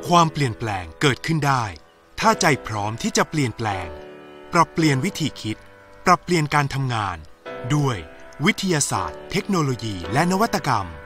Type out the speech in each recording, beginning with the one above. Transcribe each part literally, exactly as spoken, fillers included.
ความเปลี่ยนแปลงเกิดขึ้นได้ถ้าใจพร้อมที่จะเปลี่ยนแปลงปรับเปลี่ยนวิธีคิดปรับเปลี่ยนการทำงานด้วยวิทยาศาสตร์เทคโนโลยีและนวัตกรรม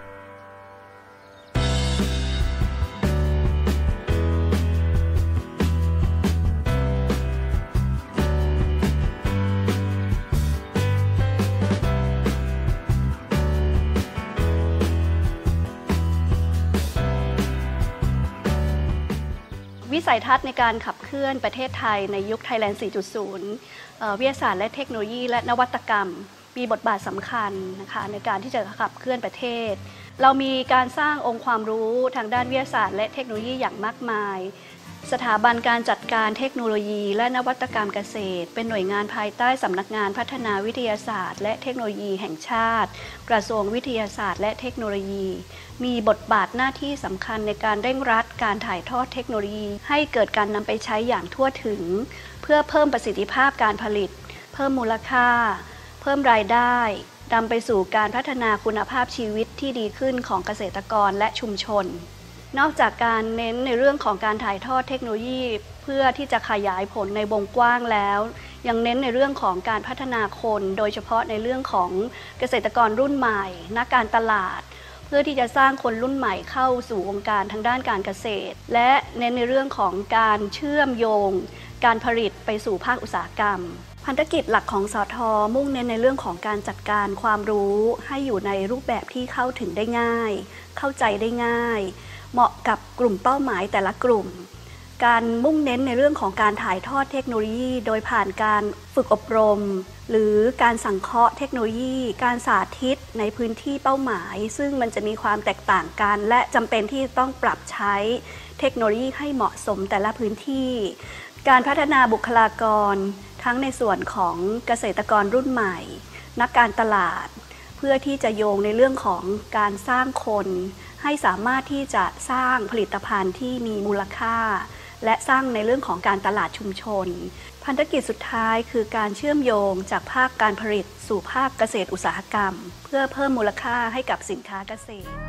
วิสัยทัศน์ในการขับเคลื่อนประเทศไทยในยุค Thailand สี่จุดศูนย์ วิทยาศาสตร์และเทคโนโลยีและนวัตกรรมมีบทบาทสำคัญนะคะในการที่จะขับเคลื่อนประเทศเรามีการสร้างองค์ความรู้ทางด้านวิทยาศาสตร์และเทคโนโลยีอย่างมากมายสถาบันการจัดการเทคโนโลยีและนวัตกรรมเกษตรเป็นหน่วยงานภายใต้สำนักงานพัฒนาวิทยาศาสตร์และเทคโนโลยีแห่งชาติกระทรวงวิทยาศาสตร์และเทคโนโลยีมีบทบาทหน้าที่สำคัญในการเร่งรัดการถ่ายทอดเทคโนโลยีให้เกิดการนำไปใช้อย่างทั่วถึงเพื่อเพิ่มประสิทธิภาพการผลิตเพิ่มมูลค่าเพิ่มรายได้นำไปสู่การพัฒนาคุณภาพชีวิตที่ดีขึ้นของเกษตรกรและชุมชนนอกจากการเน้นในเรื่องของการถ่ายทอดเทคโนโลยีเพื่อที่จะขยายผลในวงกว้างแล้วยังเน้นในเรื่องของการพัฒนาคนโดยเฉพาะในเรื่องของเกษตรกรรุ่นใหม่นักการตลาดเพื่อที่จะสร้างคนรุ่นใหม่เข้าสู่วงการทางด้านการเกษตรและเน้นในเรื่องของการเชื่อมโยงการผลิตไปสู่ภาคอุตสาหกรรมพันธกิจหลักของสท.มุ่งเน้นในเรื่องของการจัดการความรู้ให้อยู่ในรูปแบบที่เข้าถึงได้ง่ายเข้าใจได้ง่ายเหมาะกับกลุ่มเป้าหมายแต่ละกลุ่มการมุ่งเน้นในเรื่องของการถ่ายทอดเทคโนโลยีโดยผ่านการฝึกอบรมหรือการสังเคราะห์เทคโนโลยีการสาธิตในพื้นที่เป้าหมายซึ่งมันจะมีความแตกต่างกันและจำเป็นที่ต้องปรับใช้เทคโนโลยีให้เหมาะสมแต่ละพื้นที่การพัฒนาบุคลากรทั้งในส่วนของเกษตรกรรุ่นใหม่นักการตลาดเพื่อที่จะโยงในเรื่องของการสร้างคนให้สามารถที่จะสร้างผลิตภัณฑ์ที่มีมูลค่าและสร้างในเรื่องของการตลาดชุมชนพันธกิจสุดท้ายคือการเชื่อมโยงจากภาคการผลิตสู่ภาคเกษตรอุตสาหกรรมเพื่อเพิ่มมูลค่าให้กับสินค้าเกษตร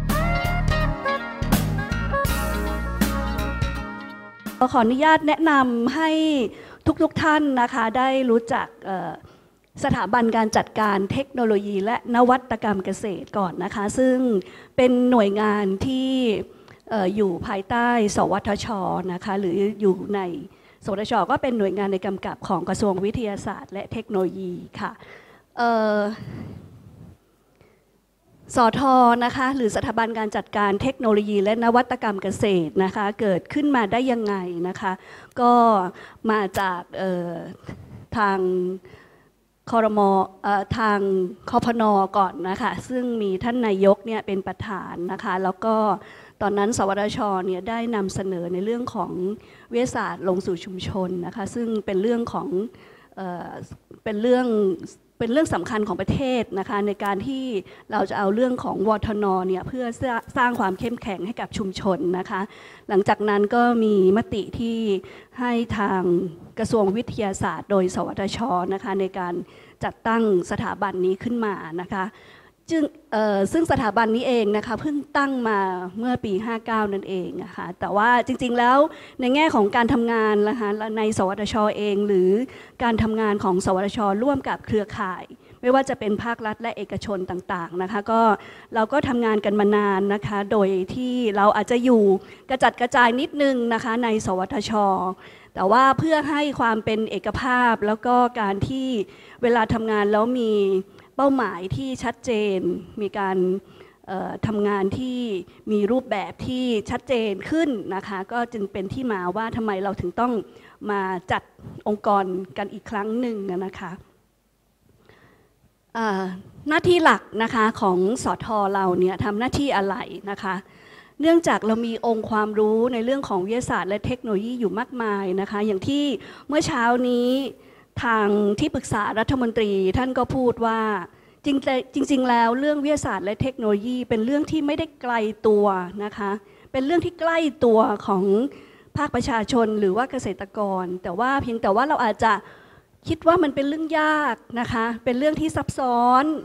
ขออนุญาตแนะนำให้ทุกๆท่านนะคะได้รู้จักสถาบันการจัดการเทคโนโลยีและนวัตกรรมเกษตรก่อนนะคะซึ่งเป็นหน่วยงานที่อยู่ภายใต้สวทช.นะคะหรืออยู่ในสวทช.ก็เป็นหน่วยงานในกำกับของกระทรวงวิทยาศาสตร์และเทคโนโลยีค่ะสท.นะคะหรือสถาบันการจัดการเทคโนโลยีและนวัตกรรมเกษตรนะคะเกิดขึ้นมาได้ยังไงนะคะก็มาจากทางครม.ทางคพน.ก่อนนะคะซึ่งมีท่านนายกเนี่ยเป็นประธานนะคะแล้วก็ตอนนั้นสวทช.เนี่ยได้นำเสนอในเรื่องของวิทยาศาสตร์ลงสู่ชุมชนนะคะซึ่งเป็นเรื่องของเอ่อเป็นเรื่องเป็นเรื่องสำคัญของประเทศนะคะในการที่เราจะเอาเรื่องของวทน.เนี่ยเพื่อสร้างความเข้มแข็งให้กับชุมชนนะคะหลังจากนั้นก็มีมติที่ให้ทางกระทรวงวิทยาศาสตร์โดยสวทช.นะคะในการจัดตั้งสถาบันนี้ขึ้นมานะคะซึ่งซึ่งสถาบันนี้เองนะคะเพิ่งตั้งมาเมื่อปีห้าเก้านั่นเองนะคะแต่ว่าจริงๆแล้วในแง่ของการทำงานนะคะในสวทช.เองหรือการทำงานของสวทช.ร่วมกับเครือข่ายไม่ว่าจะเป็นภาครัฐและเอกชนต่างๆนะคะก็เราก็ทำงานกันมานานนะคะโดยที่เราอาจจะอยู่กระจัดกระจายนิดนึงนะคะในสวทช.แต่ว่าเพื่อให้ความเป็นเอกภาพแล้วก็การที่เวลาทำงานแล้วมีเป้าหมายที่ชัดเจนมีการทำงานที่มีรูปแบบที่ชัดเจนขึ้นนะคะก็จึงเป็นที่มาว่าทำไมเราถึงต้องมาจัดองค์กรกันอีกครั้งหนึ่งนะคะหน้าที่หลักนะคะของสท.เราเนี่ยทำหน้าที่อะไรนะคะเนื่องจากเรามีองค์ความรู้ในเรื่องของวิทยาศาสตร์และเทคโนโลยีอยู่มากมายนะคะอย่างที่เมื่อเช้านี้ทางที่ปรึกษารัฐมนตรีท่านก็พูดว่าจริงจริงๆแล้วเรื่องวิทยาศาสตร์และเทคโนโลยีเป็นเรื่องที่ไม่ได้ไกลตัวนะคะเป็นเรื่องที่ใกล้ตัวของภาคประชาชนหรือว่าเกษตรกรแต่ว่าเพียงแต่ว่าเราอาจจะคิดว่ามันเป็นเรื่องยากนะคะเป็นเรื่องที่ซับซ้อน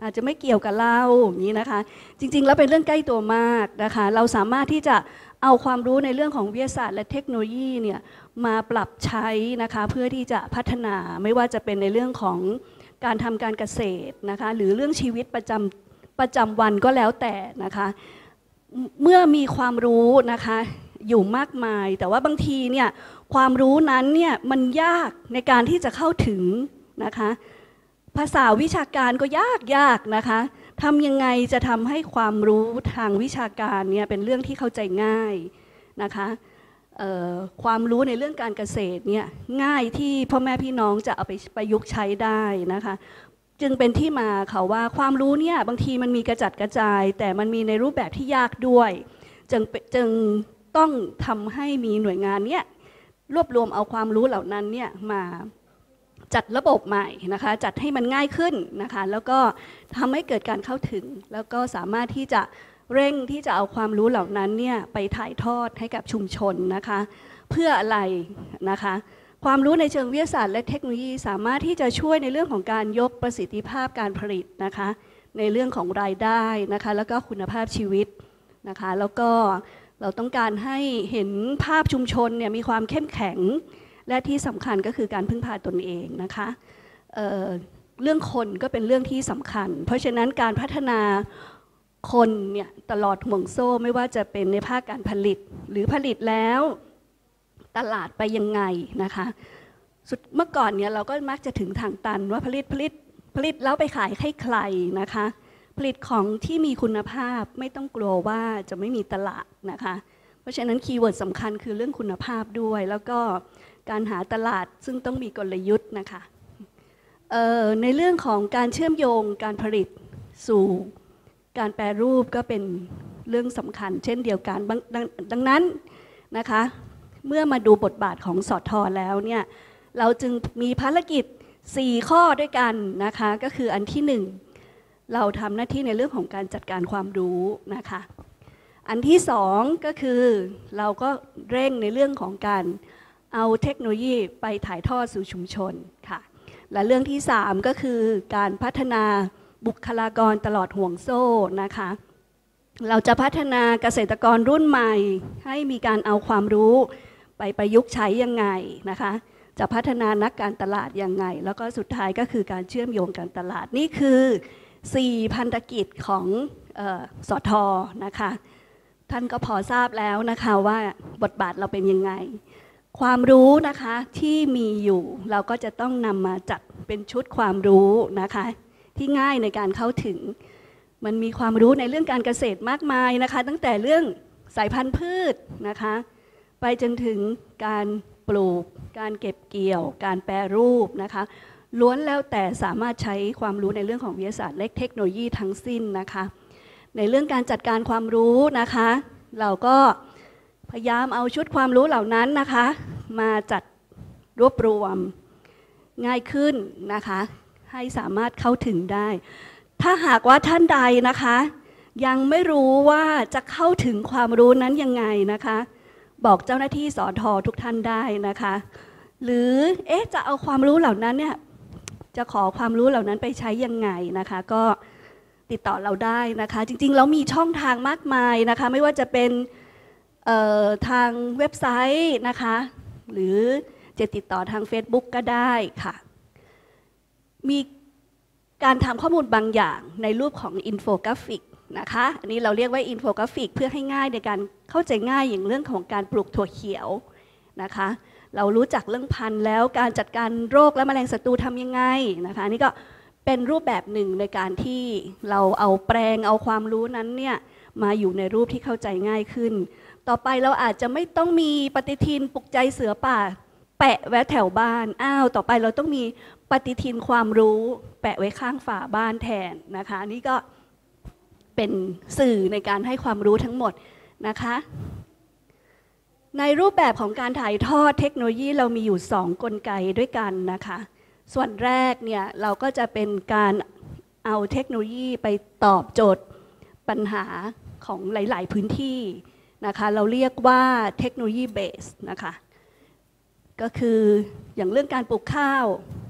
อาจจะไม่เกี่ยวกับเราอย่างนี้นะคะจริงๆแล้วเป็นเรื่องใกล้ตัวมากนะคะเราสามารถที่จะเอาความรู้ในเรื่องของวิทยาศาสตร์และเทคโนโลยีเนี่ยมาปรับใช้นะคะเพื่อที่จะพัฒนาไม่ว่าจะเป็นในเรื่องของการทำการเกษตรนะคะหรือเรื่องชีวิตประจำประจำวันก็แล้วแต่นะคะเมื่อมีความรู้นะคะอยู่มากมายแต่ว่าบางทีเนี่ยความรู้นั้นเนี่ยมันยากในการที่จะเข้าถึงนะคะภาษาวิชาการก็ยากยากนะคะทำยังไงจะทำให้ความรู้ทางวิชาการเนี่ยเป็นเรื่องที่เข้าใจง่ายนะคะความรู้ในเรื่องการเกษตรเนี่ยง่ายที่พ่อแม่พี่น้องจะเอาไปประยุกต์ใช้ได้นะคะจึงเป็นที่มาค่ะว่าความรู้เนี่ยบางทีมันมีกระจัดกระจายแต่มันมีในรูปแบบที่ยากด้วยจึงจึงต้องทำให้มีหน่วยงานเนี่ยรวบรวมเอาความรู้เหล่านั้นเนี่ยมาจัดระบบใหม่นะคะจัดให้มันง่ายขึ้นนะคะแล้วก็ทำให้เกิดการเข้าถึงแล้วก็สามารถที่จะเร่งที่จะเอาความรู้เหล่านั้นเนี่ยไปถ่ายทอดให้กับชุมชนนะคะเพื่ออะไรนะคะความรู้ในเชิงวิทยาศาสตร์และเทคโนโลยีสามารถที่จะช่วยในเรื่องของการยกประสิทธิภาพการผลิตนะคะในเรื่องของรายได้นะคะแล้วก็คุณภาพชีวิตนะคะแล้วก็เราต้องการให้เห็นภาพชุมชนเนี่ยมีความเข้มแข็งและที่สำคัญก็คือการพึ่งพาตนเองนะคะ เอ่อ เรื่องคนก็เป็นเรื่องที่สำคัญเพราะฉะนั้นการพัฒนาคนเนี่ยตลอดห่วงโซ่ไม่ว่าจะเป็นในภาคการผลิตหรือผลิตแล้วตลาดไปยังไงนะคะเมื่อก่อนเนี่ยเราก็มักจะถึงทางตันว่าผลิตผลิตผลิตแล้วไปขายให้ใครนะคะผลิตของที่มีคุณภาพไม่ต้องกลัวว่าจะไม่มีตลาดนะคะเพราะฉะนั้นคีย์เวิร์ดสำคัญคือเรื่องคุณภาพด้วยแล้วก็การหาตลาดซึ่งต้องมีกลยุทธ์นะคะในเรื่องของการเชื่อมโยงการผลิตสู่การแปรรูปก็เป็นเรื่องสำคัญเช่นเดียวกันด ง, ดังนั้นนะคะเมื่อมาดูบทบาทของสท.แล้วเนี่ยเราจึงมีภารกิจสี่ข้อด้วยกันนะคะก็คืออันที่หนึ่งเราทำหน้าที่ในเรื่องของการจัดการความรู้นะคะอันที่สองก็คือเราก็เร่งในเรื่องของการเอาเทคโนโลยีไปถ่ายทอดสู่ชุมชนค่ะและเรื่องที่สามก็คือการพัฒนาบุคลากรตลอดห่วงโซ่นะคะเราจะพัฒนาเกษตรกรรุ่นใหม่ให้มีการเอาความรู้ไปประยุกต์ใช้ยังไงนะคะจะพัฒนานักการตลาดยังไงแล้วก็สุดท้ายก็คือการเชื่อมโยงการตลาดนี่คือสี่พันธกิจของเอ่อสท.นะคะท่านก็พอทราบแล้วนะคะว่าบทบาทเราเป็นยังไงความรู้นะคะที่มีอยู่เราก็จะต้องนำมาจัดเป็นชุดความรู้นะคะที่ง่ายในการเข้าถึงมันมีความรู้ในเรื่องการเกษตรมากมายนะคะตั้งแต่เรื่องสายพันธุ์พืชนะคะไปจนถึงการปลูกการเก็บเกี่ยวการแปรรูปนะคะล้วนแล้วแต่สามารถใช้ความรู้ในเรื่องของวิทยาศาสตร์และเทคโนโลยีทั้งสิ้นนะคะในเรื่องการจัดการความรู้นะคะเราก็พยายามเอาชุดความรู้เหล่านั้นนะคะมาจัดรวบรวมง่ายขึ้นนะคะให้สามารถเข้าถึงได้ถ้าหากว่าท่านใดนะคะยังไม่รู้ว่าจะเข้าถึงความรู้นั้นยังไงนะคะบอกเจ้าหน้าที่สท.ทุกท่านได้นะคะหรือเอ๊ะจะเอาความรู้เหล่านั้นเนี่ยจะขอความรู้เหล่านั้นไปใช้ยังไงนะคะก็ติดต่อเราได้นะคะจริงๆเรามีช่องทางมากมายนะคะไม่ว่าจะเป็นทางเว็บไซต์นะคะหรือจะติดต่อทาง Facebook ก็ได้ค่ะมีการทำข้อมูลบางอย่างในรูปของอินโฟกราฟิกนะคะอันนี้เราเรียกว่าอินโฟกราฟิกเพื่อให้ง่ายในการเข้าใจง่ายอย่างเรื่องของการปลูกถั่วเขียวนะคะเรารู้จักเรื่องพันธุ์แล้วการจัดการโรคและแมลงศัตรูทำยังไงนะคะนี่ก็เป็นรูปแบบหนึ่งในการที่เราเอาแปลงเอาความรู้นั้นเนี่ยมาอยู่ในรูปที่เข้าใจง่ายขึ้นต่อไปเราอาจจะไม่ต้องมีปฏิทินปลุกใจเสือป่าแปะไว้แถวบ้านอ้าวต่อไปเราต้องมีปฏิทินความรู้แปะไว้ข้างฝาบ้านแทนนะคะนี่ก็เป็นสื่อในการให้ความรู้ทั้งหมดนะคะในรูปแบบของการถ่ายทอดเทคโนโลยีเรามีอยู่สองกลไกด้วยกันนะคะส่วนแรกเนี่ยเราก็จะเป็นการเอาเทคโนโลยีไปตอบโจทย์ปัญหาของหลายๆพื้นที่นะคะเราเรียกว่าเทคโนโลยีเบสนะคะก็คืออย่างเรื่องการปลูกข้าว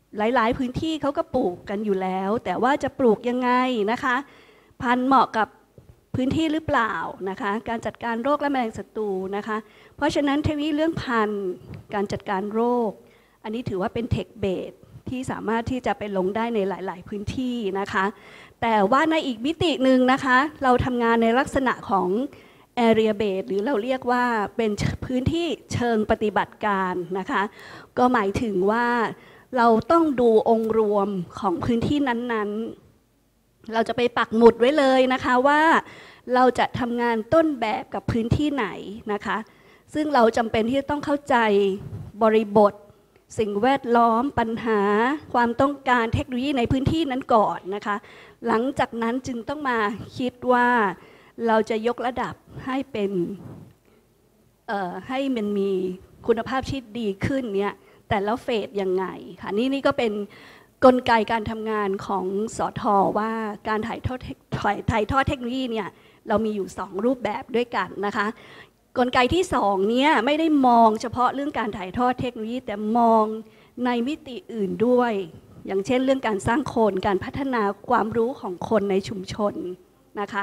หลายๆพื้นที่เขาก็ปลูกกันอยู่แล้วแต่ว่าจะปลูกยังไงนะคะพันธุ์เหมาะกับพื้นที่หรือเปล่านะคะการจัดการโรคและแมลงศัตรูนะคะเพราะฉะนั้นเทคโนโลยีเรื่องพันธุ์การจัดการโรคอันนี้ถือว่าเป็นเทคเบสที่สามารถที่จะไปลงได้ในหลายๆพื้นที่นะคะแต่ว่าในอีกมิติหนึ่งนะคะเราทำงานในลักษณะของ area base หรือเราเรียกว่าเป็นพื้นที่เชิงปฏิบัติการนะคะก็หมายถึงว่าเราต้องดูองค์รวมของพื้นที่นั้นๆเราจะไปปักหมุดไว้เลยนะคะว่าเราจะทำงานต้นแบบกับพื้นที่ไหนนะคะซึ่งเราจำเป็นที่จะต้องเข้าใจบริบทสิ่งแวดล้อมปัญหาความต้องการเทคโนโลยีในพื้นที่นั้นก่อนนะคะหลังจากนั้นจึงต้องมาคิดว่าเราจะยกระดับให้เป็นเอ่อให้มันมีคุณภาพชีวิตดีขึ้นเนี่ยแต่แล้วเฟสยังไงค่ะนี่นี่ก็เป็นกลไกการทำงานของสท.ว่าการถ่ายทอดถ่ายทอดเทคโนโลยีเนี่ยเรามีอยู่สองรูปแบบด้วยกันนะคะกลไกที่สองเนี่ยไม่ได้มองเฉพาะเรื่องการถ่ายทอดเทคโนโลยีแต่มองในมิติอื่นด้วยอย่างเช่นเรื่องการสร้างคนการพัฒนาความรู้ของคนในชุมชนนะคะ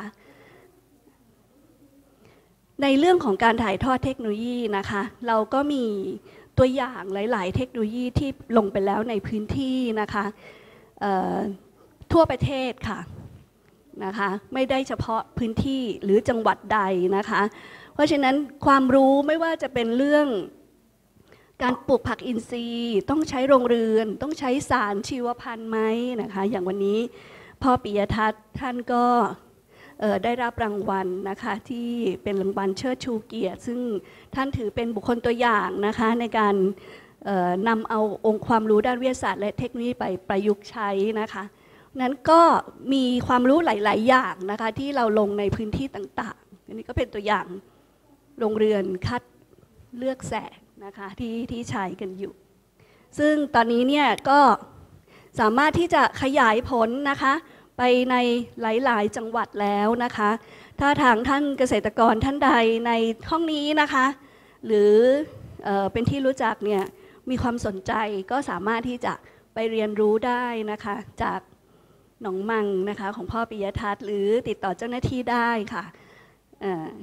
ในเรื่องของการถ่ายทอดเทคโนโลยีนะคะเราก็มีตัวอย่างหลายๆเทคโนโลยีที่ลงไปแล้วในพื้นที่นะคะทั่วประเทศค่ะนะคะไม่ได้เฉพาะพื้นที่หรือจังหวัดใดนะคะเพราะฉะนั้นความรู้ไม่ว่าจะเป็นเรื่องการปลูกผักอินทรีย์ต้องใช้โรงเรือนต้องใช้สารชีวพันธุ์ไหมนะคะอย่างวันนี้พ่อปิยทัศน์ท่านก็ได้รับรางวัลนะคะที่เป็นรางวัลเชิดชูเกียรติซึ่งท่านถือเป็นบุคคลตัวอย่างนะคะในการนำเอาองค์ความรู้ด้านวิทยาศาสตร์และเทคโนโลยีไปประยุกต์ใช้นะคะนั้นก็มีความรู้หลายๆอย่างนะคะที่เราลงในพื้นที่ต่างๆอันนี้ก็เป็นตัวอย่างโรงเรือนคัดเลือกแสงนะคะที่ที่ใช้กันอยู่ซึ่งตอนนี้เนี่ยก็สามารถที่จะขยายผลนะคะไปในหลายๆจังหวัดแล้วนะคะถ้าทางท่านเกษตรกรท่านใดในห้องนี้นะคะหรือเอ่อเป็นที่รู้จักเนี่ยมีความสนใจก็สามารถที่จะไปเรียนรู้ได้นะคะจากหนองมังนะคะของพ่อปิยทัศน์หรือติดต่อเจ้าหน้าที่ได้ค่ะเอ่อ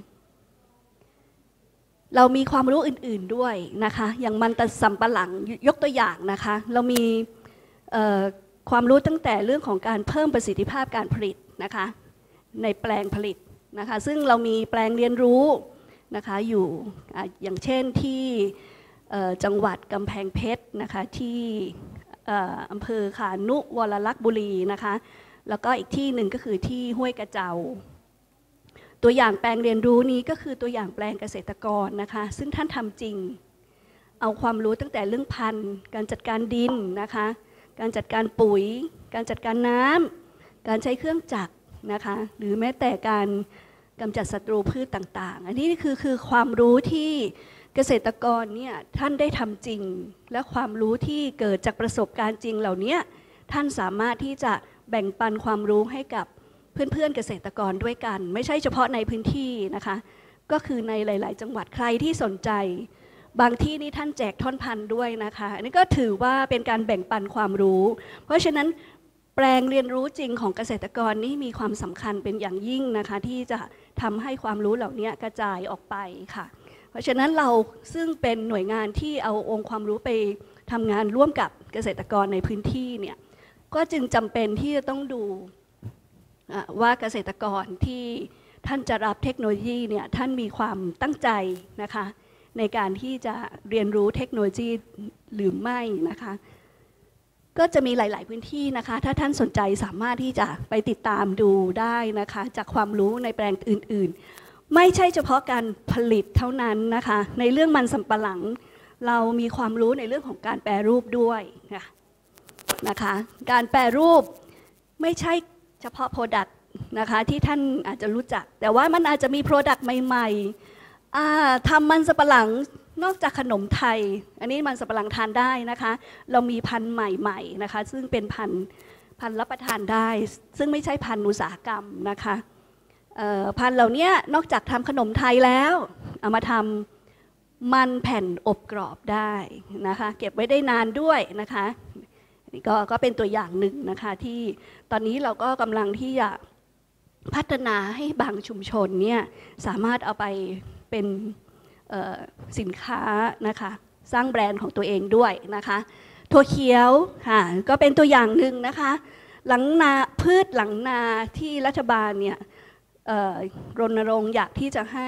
เรามีความรู้อื่นๆด้วยนะคะอย่างมันสำปะหลังยกตัวอย่างนะคะเรามีความรู้ตั้งแต่เรื่องของการเพิ่มประสิทธิภาพการผลิตนะคะในแปลงผลิตนะคะซึ่งเรามีแปลงเรียนรู้นะคะอยู่อย่างเช่นที่จังหวัดกำแพงเพชรนะคะที่อำเภอขานุวรลักษณ์บุรีนะคะแล้วก็อีกที่หนึ่งก็คือที่ห้วยกระเจ้าตัวอย่างแปลงเรียนรู้นี้ก็คือตัวอย่างแปลงเกษตรกรนะคะซึ่งท่านทำจริงเอาความรู้ตั้งแต่เรื่องพันธุ์การจัดการดินนะคะการจัดการปุ๋ยการจัดการน้ำการใช้เครื่องจักรนะคะหรือแม้แต่การกำจัดศัตรูพืชต่างๆอันนี้คือคือความรู้ที่เกษตรกรเนี่ยท่านได้ทำจริงและความรู้ที่เกิดจากประสบการณ์จริงเหล่านี้ท่านสามารถที่จะแบ่งปันความรู้ให้กับเพื่อนๆเกษตรกรด้วยกันไม่ใช่เฉพาะในพื้นที่นะคะก็คือในหลายๆจังหวัดใครที่สนใจบางที่นี่ท่านแจกท่อนพันธุ์ด้วยนะคะอันนี้ก็ถือว่าเป็นการแบ่งปันความรู้เพราะฉะนั้นแปลงเรียนรู้จริงของเกษตรกรนี่มีความสำคัญเป็นอย่างยิ่งนะคะที่จะทำให้ความรู้เหล่านี้กระจายออกไปค่ะเพราะฉะนั้นเราซึ่งเป็นหน่วยงานที่เอาองค์ความรู้ไปทำงานร่วมกับเกษตรกรในพื้นที่เนี่ยก็จึงจำเป็นที่จะต้องดูว่าเกษตรกรที่ท่านจะรับเทคโนโลยีเนี่ยท่านมีความตั้งใจนะคะในการที่จะเรียนรู้เทคโนโลยีหรือไม่นะคะก็จะมีหลายๆพื้นที่นะคะถ้าท่านสนใจสามารถที่จะไปติดตามดูได้นะคะจากความรู้ในแปลงอื่นๆไม่ใช่เฉพาะการผลิตเท่านั้นนะคะในเรื่องมันสำปะหลังเรามีความรู้ในเรื่องของการแปรรูปด้วยนะคะการแปรรูปไม่ใช่เฉพาะ Product นะคะที่ท่านอาจจะรู้จักแต่ว่ามันอาจจะมี Product ใหม่ๆทำมันสำปะหลังนอกจากขนมไทยอันนี้มันสำปะหลังทานได้นะคะเรามีพันธุ์ใหม่ๆนะคะซึ่งเป็นพันธุ์พันธุ์รับประทานได้ซึ่งไม่ใช่พันธุ์อุตสาหกรรมนะคะพันธุ์เหล่านี้นอกจากทำขนมไทยแล้วเอามาทำมันแผ่นอบกรอบได้นะคะเก็บไว้ได้นานด้วยนะคะนี่ก็ก็เป็นตัวอย่างหนึ่งนะคะที่ตอนนี้เราก็กำลังที่จะพัฒนาให้บางชุมชนเนี่ยสามารถเอาไปเป็นสินค้านะคะสร้างแบรนด์ของตัวเองด้วยนะคะถั่วเขียวค่ะก็เป็นตัวอย่างหนึ่งนะคะหลังนาพืชหลังนาที่รัฐบาลเนี่ยรณรงค์อยากที่จะให้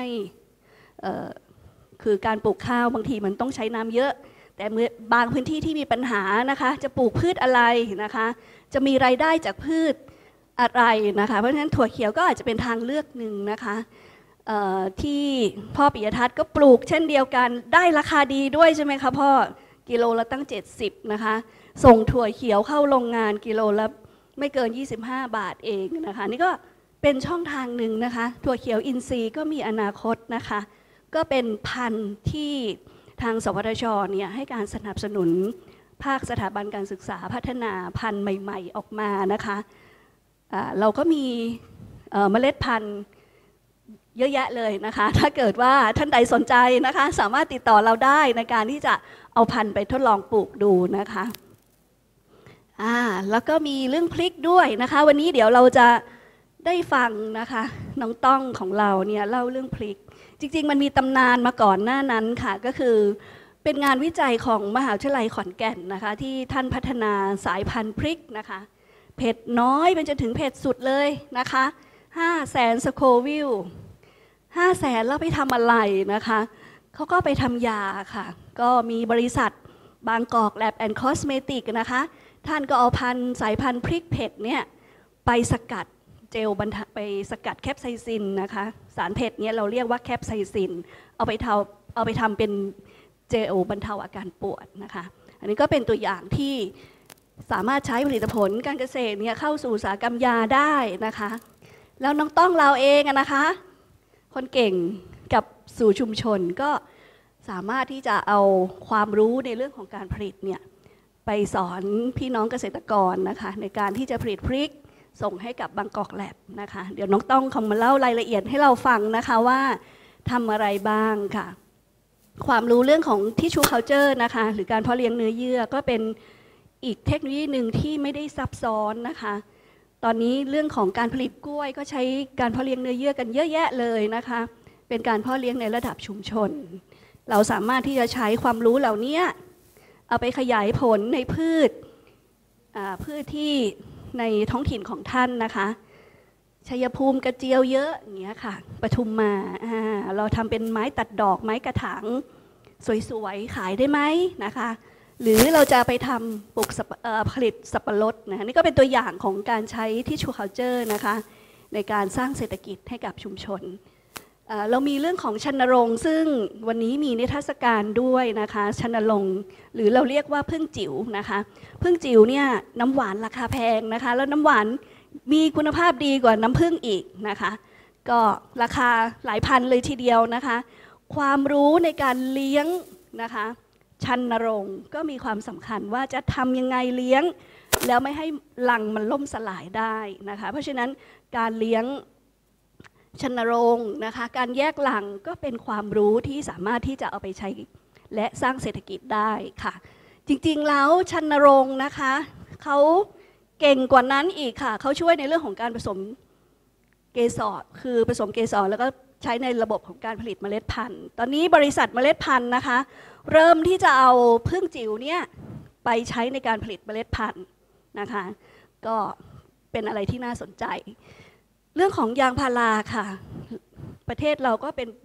คือการปลูกข้าวบางทีมันต้องใช้น้ำเยอะแต่บางพื้นที่ที่มีปัญหานะคะจะปลูกพืชอะไรนะคะจะมีรายได้จากพืชอะไรนะคะเพราะฉะนั้นถั่วเขียวก็อาจจะเป็นทางเลือกหนึ่งนะคะที่พ่อปิยทัศน์ก็ปลูกเช่นเดียวกันได้ราคาดีด้วยใช่ไหมคะพ่อกิโลละตั้งเจ็ดสิบนะคะส่งถั่วเขียวเข้าโรงงานกิโลละไม่เกินยี่สิบห้าบาทเองนะคะนี่ก็เป็นช่องทางหนึ่งนะคะถั่วเขียวอินทรีย์ก็มีอนาคตนะคะก็เป็นพันธุ์ที่ทางสวทช.เนี่ยให้การสนับสนุนภาคสถาบันการศึกษาพัฒนาพันธุ์ใหม่ๆออกมานะคะเราก็มีเมล็ดพันธุ์เยอะแยะเลยนะคะถ้าเกิดว่าท่านใดสนใจนะคะสามารถติดต่อเราได้ในการที่จะเอาพันธุ์ไปทดลองปลูกดูนะคะอ่าแล้วก็มีเรื่องพริกด้วยนะคะวันนี้เดี๋ยวเราจะได้ฟังนะคะน้องต้องของเราเนี่ยเล่าเรื่องพริกจริงๆมันมีตำนานมาก่อนหน้านั้นค่ะก็คือเป็นงานวิจัยของมหาวิทยาลัยขอนแก่นนะคะที่ท่านพัฒนาสายพันธุ์พริกนะคะเผ็ดน้อยเป็นจนถึงเผ็ดสุดเลยนะคะห้าแสนสโควิลห้าแสนแล้วไปทำอะไรนะคะเขาก็ไปทำยาค่ะก็มีบริษัทบางกอกแลบแอนด์คอสเมติกนะคะท่านก็เอาพันธุ์สายพันธุ์พริกเผ็ดเนี่ยไปสกัดเจลบรรทไปสกัดแคปไซซินนะคะสารเผ็ดเนี่ยเราเรียกว่าแคปไซซินเอาไปทำเอาไปทำเป็นเจลบรรเทาอาการปวดนะคะอันนี้ก็เป็นตัวอย่างที่สามารถใช้ผลิตผลการเกษตรเนี่ยเข้าสู่อุตสาหกรรมยาได้นะคะแล้วน้องต้องเราเองนะคะคนเก่งกับสู่ชุมชนก็สามารถที่จะเอาความรู้ในเรื่องของการผลิตเนี่ยไปสอนพี่น้องเกษตรกรนะคะในการที่จะผลิตพริกส่งให้กับบางกอกแลบนะคะเดี๋ยวน้องต้องคำมาเล่ารายละเอียดให้เราฟังนะคะว่าทำอะไรบ้างค่ะความรู้เรื่องของ tissue culture นะคะหรือการเพาะเลี้ยงเนื้อเยื่อก็เป็นอีกเทคโนโลยีหนึ่งที่ไม่ได้ซับซ้อนนะคะตอนนี้เรื่องของการผลิตกล้วยก็ใช้การเพาะเลี้ยงเนื้อเยื่อกันเยอะแยะเลยนะคะเป็นการเพาะเลี้ยงในระดับชุมชนเราสามารถที่จะใช้ความรู้เหล่านี้เอาไปขยายผลในพืชพืชที่ในท้องถิ่นของท่านนะคะชัยภูมิกระเจียวเยอะอย่างเงี้ยค่ะปทุมมาเราทำเป็นไม้ตัดดอกไม้กระถางสวยๆขายได้ไหมนะคะหรือเราจะไปทำปลูกผลิตสับปะรดนะนี่ก็เป็นตัวอย่างของการใช้ที่ชูคัลเจอร์นะคะในการสร้างเศรษฐกิจให้กับชุมชนเรามีเรื่องของชนรงค์ซึ่งวันนี้มีนิทรรศการด้วยนะคะชนรงค์หรือเราเรียกว่าพึ่งจิ๋วนะคะพึ่งจิ๋วเนี่ยน้ำหวานราคาแพงนะคะแล้วน้ำหวานมีคุณภาพดีกว่าน้ำผึ้งอีกนะคะก็ราคาหลายพันเลยทีเดียวนะคะความรู้ในการเลี้ยงนะคะชันรงค์ก็มีความสำคัญว่าจะทำยังไงเลี้ยงแล้วไม่ให้รังมันล่มสลายได้นะคะเพราะฉะนั้นการเลี้ยงชันรงค์นะคะการแยกรังก็เป็นความรู้ที่สามารถที่จะเอาไปใช้และสร้างเศรษฐกิจได้ค่ะจริงๆแล้วชันรงค์นะคะเขาเก่งกว่านั้นอีกค่ะเขาช่วยในเรื่องของการผสมเกสรคือผสมเกสรแล้วก็ใช้ในระบบของการผลิตเมล็ดพันธุ์ตอนนี้บริษัทเมล็ดพันธุ์นะคะเริ่มที่จะเอาพึ่งจิ๋วเนี่ยไปใช้ในการผลิตเมล็ดพันธุ์นะคะก็เป็นอะไรที่น่าสนใจเรื่องของยางพาราค่ะประเทศเราก็เป็น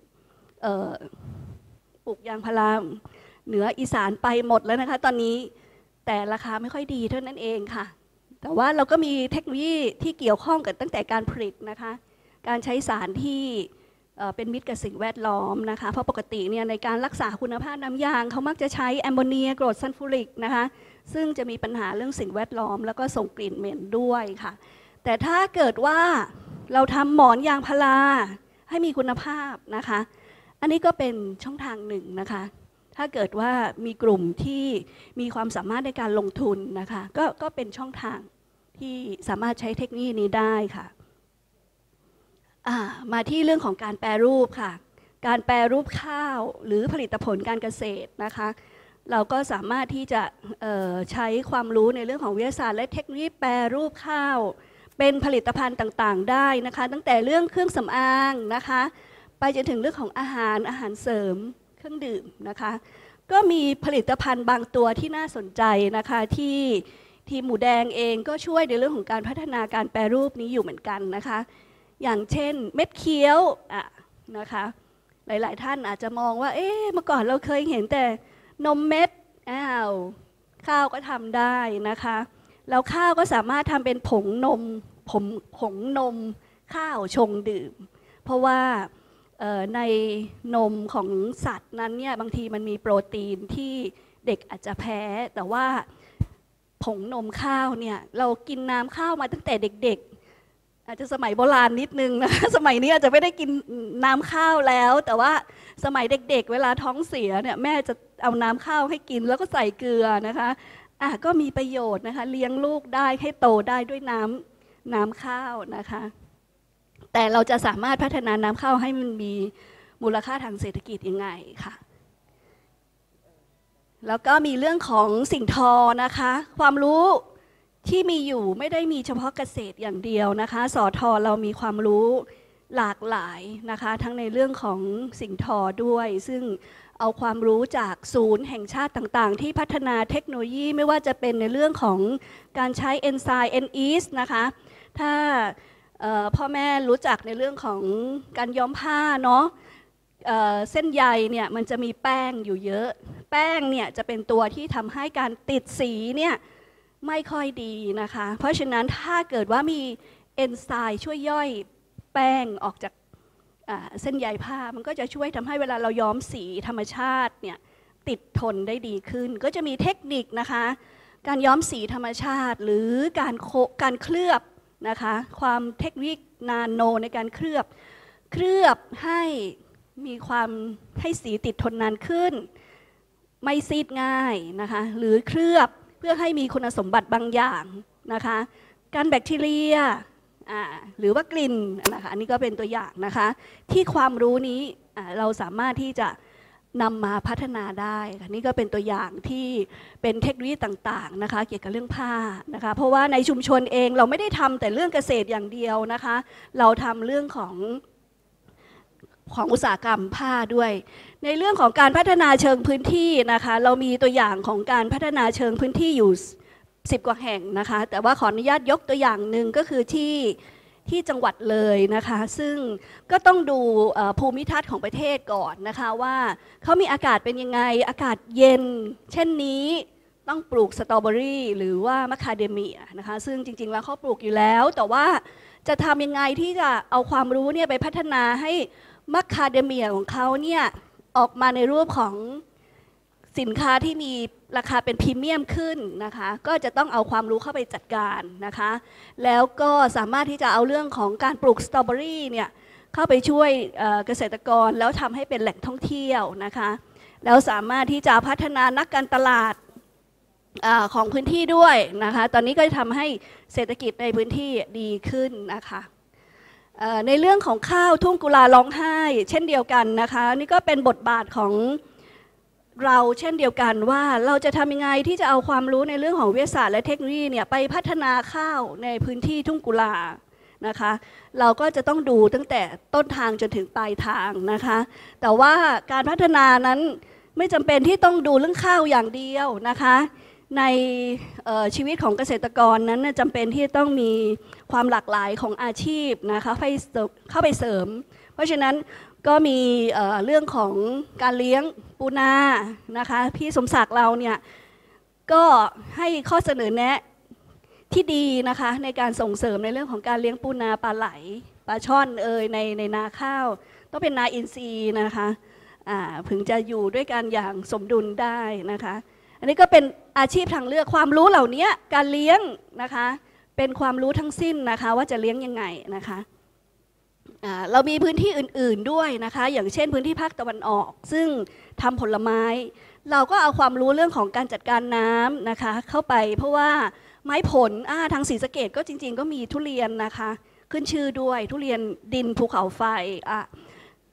ปลูกยางพาราเหนืออีสานไปหมดแล้วนะคะตอนนี้แต่ราคาไม่ค่อยดีเท่านั้นเองค่ะแต่ว่าเราก็มีเทคโนโลยีที่เกี่ยวข้องกันตั้งแต่การผลิตนะคะการใช้สารที่เป็นมิตรกับสิ่งแวดล้อมนะคะเพราะปกติเนี่ยในการรักษาคุณภาพน้ำยางเขามักจะใช้แอมโมเนียกรดซัลฟูริกนะคะซึ่งจะมีปัญหาเรื่องสิ่งแวดล้อมแล้วก็ส่งกลิ่นเหม็นด้วยค่ะแต่ถ้าเกิดว่าเราทำหมอนยางพาราให้มีคุณภาพนะคะอันนี้ก็เป็นช่องทางหนึ่งนะคะถ้าเกิดว่ามีกลุ่มที่มีความสามารถในการลงทุนนะคะก็ก็เป็นช่องทางที่สามารถใช้เทคโนโลยีนี้ได้ค่ะมาที่เรื่องของการแปรรูปค่ะการแปรรูปข้าวหรือผลิตผลการเกษตรนะคะเราก็สามารถที่จะใช้ความรู้ในเรื่องของวิทยาศาสตร์และเทคโนโลยีแปรรูปข้าวเป็นผลิตภัณฑ์ต่างๆได้นะคะตั้งแต่เรื่องเครื่องสำอางนะคะไปจนถึงเรื่องของอาหารอาหารเสริมเครื่องดื่มนะคะก็มีผลิตภัณฑ์บางตัวที่น่าสนใจนะคะที่ทีมหมูแดงเองก็ช่วยในเรื่องของการพัฒนาการแปรรูปนี้อยู่เหมือนกันนะคะอย่างเช่นเม็ดเคี้ยวอ่ะนะคะหลายๆท่านอาจจะมองว่าเอ๊ะเมื่อก่อนเราเคยเห็นแต่นมเม็ดอ้าวข้าวก็ทำได้นะคะแล้วข้าวก็สามารถทำเป็นผงนมผงผงนมข้าวชงดื่มเพราะว่าในนมของสัตว์นั้นเนี่ยบางทีมันมีโปรตีนที่เด็กอาจจะแพ้แต่ว่าผงนมข้าวเนี่ยเรากินน้ำข้าวมาตั้งแต่เด็กๆอาจจะสมัยโบราณนิดนึงนะสมัยนี้อาจจะไม่ได้กินน้ำข้าวแล้วแต่ว่าสมัยเด็กๆเวลาท้องเสียเนี่ยแม่จะเอาน้ำข้าวให้กินแล้วก็ใส่เกลือนะคะอ่ะก็มีประโยชน์นะคะเลี้ยงลูกได้ให้โตได้ด้วยน้ำน้ำข้าวนะคะแต่เราจะสามารถพัฒนาน้ำข้าวให้มันมีมูลค่าทางเศรษฐกิจยังไงค่ะแล้วก็มีเรื่องของสิ่งทอนะคะความรู้ที่มีอยู่ไม่ได้มีเฉพาะเกษตรอย่างเดียวนะคะสท.เรามีความรู้หลากหลายนะคะทั้งในเรื่องของสิ่งทอด้วยซึ่งเอาความรู้จากศูนย์แห่งชาติต่างๆที่พัฒนาเทคโนโลยีไม่ว่าจะเป็นในเรื่องของการใช้เอนไซม์ เอ็น อี เอส นะคะถ้าพ่อแม่รู้จักในเรื่องของการย้อมผ้าเนาะเส้นใยเนี่ยมันจะมีแป้งอยู่เยอะแป้งเนี่ยจะเป็นตัวที่ทำให้การติดสีเนี่ยไม่ค่อยดีนะคะเพราะฉะนั้นถ้าเกิดว่ามีเอนไซม์ช่วยย่อยแป้งออกจากเส้นใยผ้ามันก็จะช่วยทำให้เวลาเราย้อมสีธรรมชาติเนี่ยติดทนได้ดีขึ้นก็จะมีเทคนิคนะคะการย้อมสีธรรมชาติหรือการโคการเคลือบนะคะความเทคนิคนาโนในการเคลือบเคลือบให้มีความให้สีติดทนนานขึ้นไม่ซีดง่ายนะคะหรือเคลือบเพื่อให้มีคุณสมบัติบางอย่างนะคะการแบคทีเรียหรือว่ากลิ่นนะคะอันนี้ก็เป็นตัวอย่างนะคะที่ความรู้นี้เราสามารถที่จะนำมาพัฒนาได้นี่ก็เป็นตัวอย่างที่เป็นเทคโนโลยีต่างๆนะคะเกี่ยวกับเรื่องผ้านะคะเพราะว่าในชุมชนเองเราไม่ได้ทำแต่เรื่องเกษตรอย่างเดียวนะคะเราทำเรื่องของของอุตสาหกรรมผ้าด้วยในเรื่องของการพัฒนาเชิงพื้นที่นะคะเรามีตัวอย่างของการพัฒนาเชิงพื้นที่อยู่สิบกว่าแห่งนะคะแต่ว่าขออนุญาตยกตัวอย่างหนึ่งก็คือที่ที่จังหวัดเลยนะคะซึ่งก็ต้องดูภูมิทัศน์ของประเทศก่อนนะคะว่าเขามีอากาศเป็นยังไงอากาศเย็นเช่นนี้ต้องปลูกสตรอเบอรี่หรือว่ามะคาเดเมียนะคะซึ่งจริงๆแล้วเขาปลูกอยู่แล้วแต่ว่าจะทำยังไงที่จะเอาความรู้เนี่ยไปพัฒนาให้มะคาเดเมียของเขาเนี่ยออกมาในรูปของสินค้าที่มีราคาเป็นพรีเมียมขึ้นนะคะก็จะต้องเอาความรู้เข้าไปจัดการนะคะแล้วก็สามารถที่จะเอาเรื่องของการปลูกสตรอเบอรี่เนี่ยเข้าไปช่วยเกษตรกรแล้วทำให้เป็นแหล่งท่องเที่ยวนะคะแล้วสามารถที่จะพัฒนานักการตลาดของพื้นที่ด้วยนะคะตอนนี้ก็จะทำให้เศรษฐกิจในพื้นที่ดีขึ้นนะคะในเรื่องของข้าวทุ่งกุลาร้องไห้เช่นเดียวกันนะคะนี่ก็เป็นบทบาทของเราเช่นเดียวกันว่าเราจะทำยังไงที่จะเอาความรู้ในเรื่องของวิทยาศาสตร์และเทคโนโลยีเนี่ยไปพัฒนาข้าวในพื้นที่ทุ่งกุลานะคะเราก็จะต้องดูตั้งแต่ต้นทางจนถึงปลายทางนะคะแต่ว่าการพัฒนานั้นไม่จำเป็นที่ต้องดูเรื่องข้าวอย่างเดียวนะคะในชีวิตของเกษตรกรนั้นจำเป็นที่ต้องมีความหลากหลายของอาชีพนะคะเข้าไปเสริมเพราะฉะนั้นก็มีเรื่องของการเลี้ยงปูนานะคะพี่สมศักดิ์เราเนี่ยก็ให้ข้อเสนอแนะที่ดีนะคะในการส่งเสริมในเรื่องของการเลี้ยงปูนาปลาไหลปลาช่อนเอ่ยในในนาข้าวต้องเป็นนาอินทรีย์นะคะถึงจะอยู่ด้วยกันอย่างสมดุลได้นะคะอันนี้ก็เป็นอาชีพทางเลือกความรู้เหล่านี้การเลี้ยงนะคะเป็นความรู้ทั้งสิ้นนะคะว่าจะเลี้ยงยังไงนะคะเรามีพื้นที่อื่นๆด้วยนะคะอย่างเช่นพื้นที่ภาคตะวันออกซึ่งทำผลไม้เราก็เอาความรู้เรื่องของการจัดการน้ำนะคะเข้าไปเพราะว่าไม้ผลทางศรีสะเกษก็จริงๆก็มีทุเรียนนะคะขึ้นชื่อด้วยทุเรียนดินภูเขาไฟ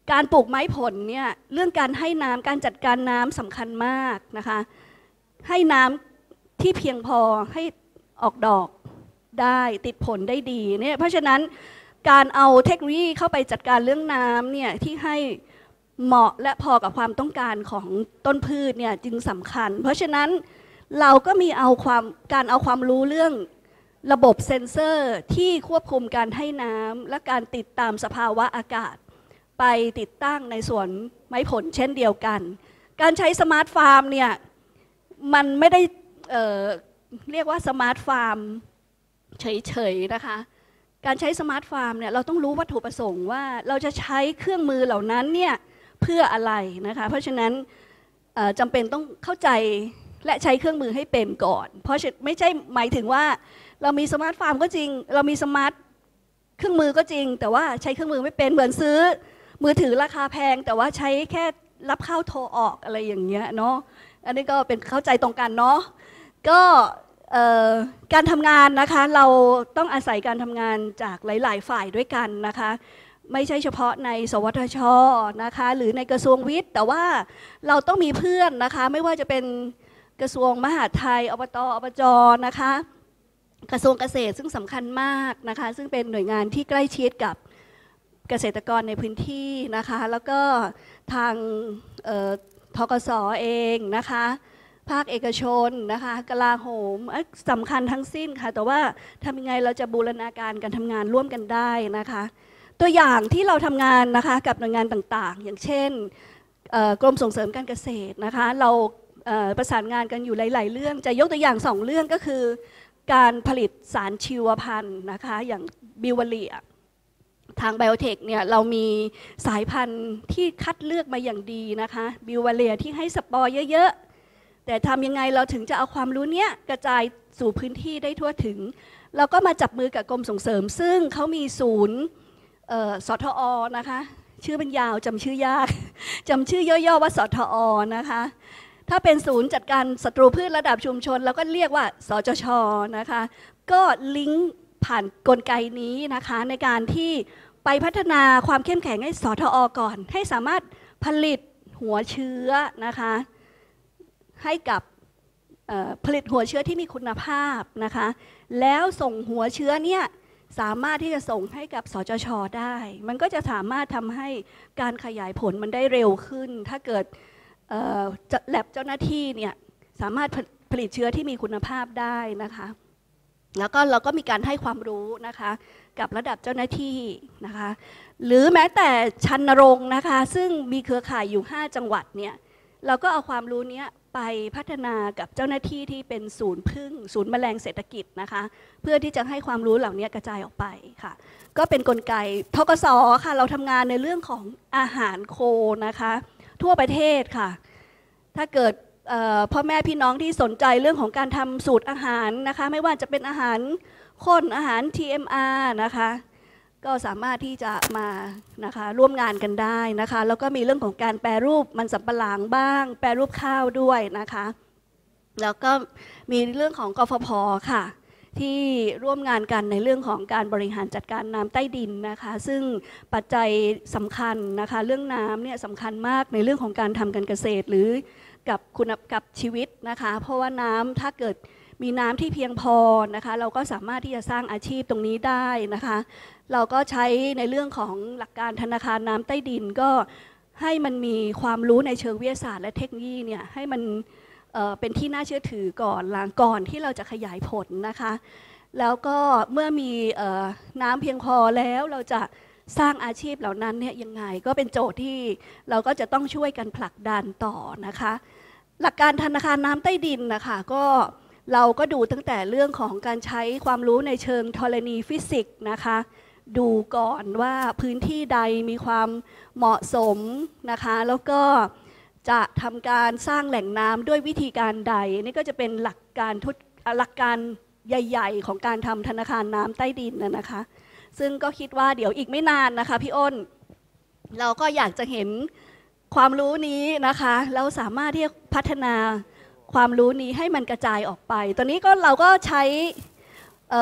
การปลูกไม้ผลเนี่ยเรื่องการให้น้ำการจัดการน้ำสำคัญมากนะคะให้น้ำที่เพียงพอให้ออกดอกได้ติดผลได้ดีเนี่ยเพราะฉะนั้นการเอาเทคโนโลยีเข้าไปจัดการเรื่องน้ำเนี่ยที่ให้เหมาะและพอกับความต้องการของต้นพืชเนี่ยจึงสำคัญเพราะฉะนั้นเราก็มีเอาความการเอาความรู้เรื่องระบบเซ็นเซอร์ที่ควบคุมการให้น้ำและการติดตามสภาวะอากาศไปติดตั้งในสวนไม้ผลเช่นเดียวกันการใช้สมาร์ทฟาร์มเนี่ยมันไม่ได้ เอ่อ เรียกว่าสมาร์ทฟาร์มเฉยๆนะคะการใช้สมาร์ทฟาร์มเนี่ยเราต้องรู้วัตถุประสงค์ว่าเราจะใช้เครื่องมือเหล่านั้นเนี่ยเพื่ออะไรนะคะเพราะฉะนั้นจำเป็นต้องเข้าใจและใช้เครื่องมือให้เป็นก่อนเพราะไม่ใช่หมายถึงว่าเรามีสมาร์ทฟาร์มก็จริงเรามีสมาร์ทเครื่องมือก็จริงแต่ว่าใช้เครื่องมือไม่เป็นเหมือนซื้อมือถือราคาแพงแต่ว่าใช้แค่รับเข้าโทรออกอะไรอย่างเงี้ยเนาะอันนี้ก็เป็นเข้าใจตรงกันเนาะก็การทำงานนะคะเราต้องอาศัยการทำงานจากหลายๆฝ่ายด้วยกันนะคะไม่ใช่เฉพาะในสวทช.นะคะหรือในกระทรวงวิทย์แต่ว่าเราต้องมีเพื่อนนะคะไม่ว่าจะเป็นกระทรวงมหาดไทยอบต.อบจ.นะคะกระทรวงเกษตรซึ่งสำคัญมากนะคะซึ่งเป็นหน่วยงานที่ใกล้ชิดกับเกษตรกรในพื้นที่นะคะแล้วก็ทางธกส.เองนะคะภาคเอกชนนะคะกลาโหมสำคัญทั้งสิ้นค่ะแต่ว่าทำยังไงเราจะบูรณาการการทำงานร่วมกันได้นะคะตัวอย่างที่เราทำงานนะคะกับหน่วยงานต่างๆอย่างเช่นกรมส่งเสริมการเกษตรนะคะเราประสานงานกันอยู่หลายๆเรื่องจะยกตัวอย่างสองเรื่องก็คือการผลิตสารชีวพันธุ์นะคะอย่างบิวเวอเรียทางไบโอเทคเนี่ยเรามีสายพันธุ์ที่คัดเลือกมาอย่างดีนะคะบิวเวอเรียที่ให้สปอร์เยอะๆแต่ทำยังไงเราถึงจะเอาความรู้เนี้ยกระจายสู่พื้นที่ได้ทั่วถึงเราก็มาจับมือกับกรมส่งเสริมซึ่งเขามีศูนย์สทอ.นะคะชื่อเป็นยาวจำชื่อยากจำชื่อย่อๆว่าสทอ.นะคะถ้าเป็นศูนย์จัดการศัตรูพืชระดับชุมชนเราก็เรียกว่าสจช.นะคะก็ลิงก์ผ่านกลไกนี้นะคะในการที่ไปพัฒนาความเข้มแข็งให้สทอ.ก่อนให้สามารถผลิตหัวเชื้อนะคะให้กับผลิตหัวเชื้อที่มีคุณภาพนะคะแล้วส่งหัวเชื้อเนี่ยสามารถที่จะส่งให้กับสจช.ได้มันก็จะสามารถทำให้การขยายผลมันได้เร็วขึ้นถ้าเกิดแลบเจ้าหน้าที่เนี่ยสามารถผลิตเชื้อที่มีคุณภาพได้นะคะแล้วก็เราก็มีการให้ความรู้นะคะกับระดับเจ้าหน้าที่นะคะหรือแม้แต่ชันนรงค์นะคะซึ่งมีเครือข่ายอยู่ห้าจังหวัดเนี่ยเราก็เอาความรู้นี้ไปพัฒนากับเจ้าหน้าที่ที่เป็นศูนย์พึ่งศูนย์แมลงเศรษฐกิจนะคะเพื่อที่จะให้ความรู้เหล่านี้กระจายออกไปค่ะก็เป็นกลไกธกส.ค่ะเราทำงานในเรื่องของอาหารโคนะคะทั่วประเทศค่ะถ้าเกิดพ่อแม่พี่น้องที่สนใจเรื่องของการทำสูตรอาหารนะคะไม่ว่าจะเป็นอาหารข้นอาหาร ที เอ็ม อาร์ นะคะก็สามารถที่จะมานะคะร่วมงานกันได้นะคะแล้วก็มีเรื่องของการแปรรูปมันสำปะหลังบ้างแปรรูปข้าวด้วยนะคะแล้วก็มีเรื่องของกฟผ.ค่ะที่ร่วมงานกันในเรื่องของการบริหารจัดการน้ำใต้ดินนะคะซึ่งปัจจัยสำคัญนะคะเรื่องน้ำเนี่ยสำคัญมากในเรื่องของการทำการเกษตรหรือกับคุณกับชีวิตนะคะเพราะว่าน้ำถ้าเกิดมีน้ำที่เพียงพอนะคะเราก็สามารถที่จะสร้างอาชีพตรงนี้ได้นะคะเราก็ใช้ในเรื่องของหลักการธนาคารน้ำใต้ดินก็ให้มันมีความรู้ในเชิงวิทยาศาสตร์และเทคโนโลยีเนี่ยให้มันเป็นที่น่าเชื่อถือก่อนหลังก่อนที่เราจะขยายผลนะคะแล้วก็เมื่อมีน้ำเพียงพอแล้วเราจะสร้างอาชีพเหล่านั้นเนี่ยยังไงก็เป็นโจทย์ที่เราก็จะต้องช่วยกันผลักดันต่อนะคะหลักการธนาคารน้ำใต้ดินนะคะก็เราก็ดูตั้งแต่เรื่องของการใช้ความรู้ในเชิงธรณีฟิสิกส์นะคะดูก่อนว่าพื้นที่ใดมีความเหมาะสมนะคะแล้วก็จะทำการสร้างแหล่งน้ำด้วยวิธีการใดนี่ก็จะเป็นหลักการทุหลักการใหญ่ๆของการทำธนาคารน้ำใต้ดินนะคะซึ่งก็คิดว่าเดี๋ยวอีกไม่นานนะคะพี่อ้นเราก็อยากจะเห็นความรู้นี้นะคะแล้วสามารถที่จะพัฒนาความรู้นี้ให้มันกระจายออกไปตอนนี้ก็เราก็ใช้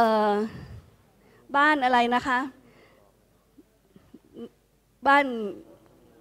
บ้านอะไรนะคะบ้าน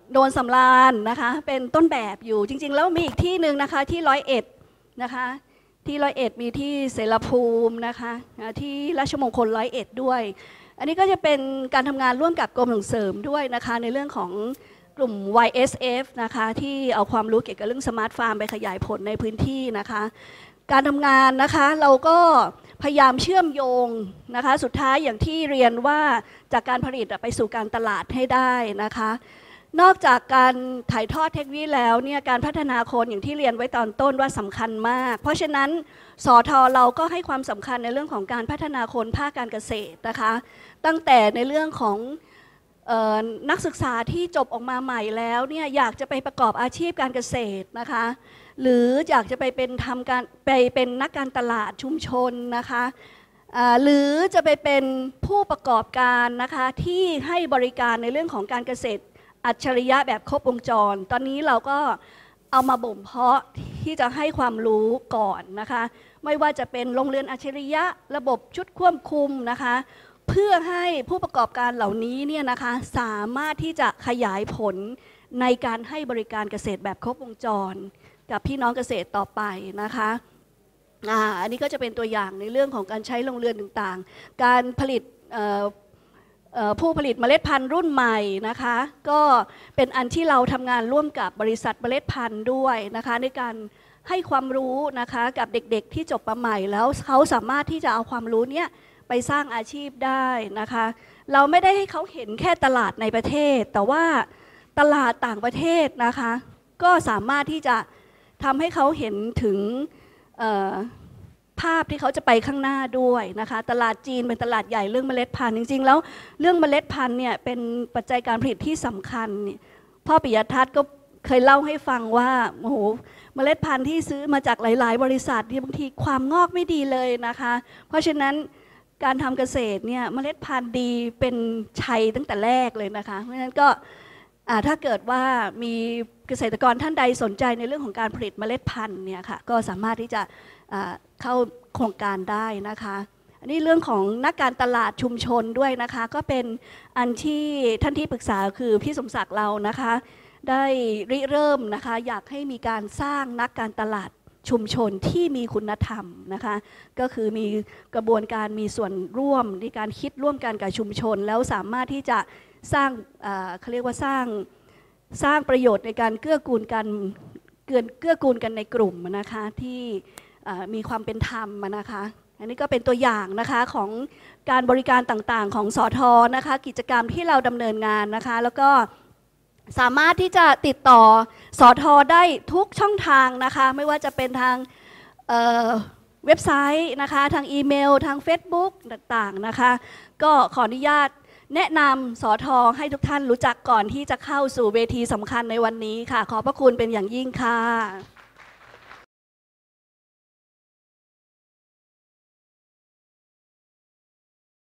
โดนสำราญนะคะเป็นต้นแบบอยู่จริงๆแล้วมีอีกที่หนึ่งนะคะที่ร้อยเอ็ดนะคะที่ร้อยเอ็ดมีที่เสรภูมินะคะที่ราชมงคลร้อยเอ็ดด้วยอันนี้ก็จะเป็นการทำงานร่วมกับกรมส่งเสริมด้วยนะคะในเรื่องของกลุ่ม วาย เอส เอฟ นะคะที่เอาความรู้เกี่ยวกับเรื่องสมาร์ทฟาร์มไปขยายผลในพื้นที่นะคะการทำงานนะคะเราก็พยายามเชื่อมโยงนะคะสุดท้ายอย่างที่เรียนว่าจากการผลิตไปสู่การตลาดให้ได้นะคะนอกจากการถ่ายทอดเทคโนโลยีแล้วเนี่ยการพัฒนาคนอย่างที่เรียนไว้ตอนต้นว่าสำคัญมากเพราะฉะนั้นสทเราก็ให้ความสำคัญในเรื่องของการพัฒนาคนภาคการเกษตรนะคะตั้งแต่ในเรื่องของนักศึกษาที่จบออกมาใหม่แล้วเนี่ยอยากจะไปประกอบอาชีพการเกษตรนะคะหรืออยากจะไปเป็นทำการไปเป็นนักการตลาดชุมชนนะคะหรือจะไปเป็นผู้ประกอบการนะคะที่ให้บริการในเรื่องของการเกษตรอัจฉริยะแบบครบวงจรตอนนี้เราก็เอามาบ่มเพาะที่จะให้ความรู้ก่อนนะคะไม่ว่าจะเป็นโรงเรือนอัจฉริยะระบบชุดควบคุมนะคะเพื่อให้ผู้ประกอบการเหล่านี้เนี่ยนะคะสามารถที่จะขยายผลในการให้บริการเกษตรแบบครบวงจรกับพี่น้องเกษตรต่อไปนะคะอ่าอันนี้ก็จะเป็นตัวอย่างในเรื่องของการใช้โรงเรือนต่างๆการผลิตผู้ผลิตเมล็ดพันธุ์รุ่นใหม่นะคะก็เป็นอันที่เราทำงานร่วมกับบริษัทเมล็ดพันธุ์ด้วยนะคะในการให้ความรู้นะคะกับเด็กๆที่จบมาใหม่แล้วเขาสามารถที่จะเอาความรู้เนี้ยไปสร้างอาชีพได้นะคะเราไม่ได้ให้เขาเห็นแค่ตลาดในประเทศแต่ว่าตลาดต่างประเทศนะคะก็สามารถที่จะทำให้เขาเห็นถึงภาพที่เขาจะไปข้างหน้าด้วยนะคะตลาดจีนเป็นตลาดใหญ่เรื่องเมล็ดพันธุ์จริงๆแล้วเรื่องเมล็ดพันธุ์เนี่ยเป็นปัจจัยการผลิตที่สำคัญพ่อปิยทัศน์ก็เคยเล่าให้ฟังว่าโอ้โหเมล็ดพันธุ์ที่ซื้อมาจากหลายๆบริษัทที่บางทีความงอกไม่ดีเลยนะคะเพราะฉะนั้นการทำเกษตรเนี่ยเมล็ดพันธุ์ดีเป็นชัยตั้งแต่แรกเลยนะคะเพราะฉะนั้นก็ถ้าเกิดว่ามีเกษตรกรท่านใดสนใจในเรื่องของการผลิตเมล็ดพันธุ์เนี่ยค่ะก็สามารถที่จะเข้าโครงการได้นะคะอันนี้เรื่องของนักการตลาดชุมชนด้วยนะคะก็เป็นอันที่ท่านที่ปรึกษาคือพี่สมศักดิ์เรานะคะได้ริเริ่มนะคะอยากให้มีการสร้างนักการตลาดชุมชนที่มีคุณธรรมนะคะก็คือมีกระบวนการมีส่วนร่วมในการคิดร่วมกันกับชุมชนแล้วสามารถที่จะสร้างเขาเรียกว่าสร้างสร้างประโยชน์ในการเกื้อกูลกันเกื้อเกื้อกูลกันในกลุ่มนะคะที่มีความเป็นธรรมนะคะอันนี้ก็เป็นตัวอย่างนะคะของการบริการต่างๆของสทนะคะกิจกรรมที่เราดำเนินงานนะคะแล้วก็สามารถที่จะติดต่อสทได้ทุกช่องทางนะคะไม่ว่าจะเป็นทางเเว็บไซต์นะคะทางอีเมลทาง Facebook ต่างๆนะคะก็ขออนุญาตแนะนำสทให้ทุกท่านรู้จักก่อนที่จะเข้าสู่เวทีสำคัญในวันนี้ค่ะขอบพระคุณเป็นอย่างยิ่งค่ะ